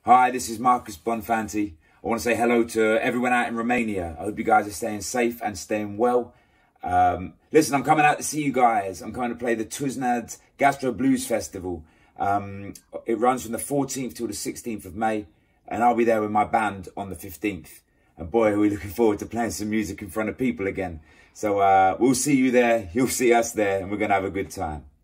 Hi, this is Marcus Bonfanti. I want to say hello to everyone out in Romania. I hope you guys are staying safe and staying well. Listen, I'm coming out to see you guys. I'm coming to play the Tuznad Gastro Blues Festival. It runs from the 14th till the 16th of May, and I'll be there with my band on the 15th. And boy, are we looking forward to playing some music in front of people again. So we'll see you there, you'll see us there, and we're going to have a good time.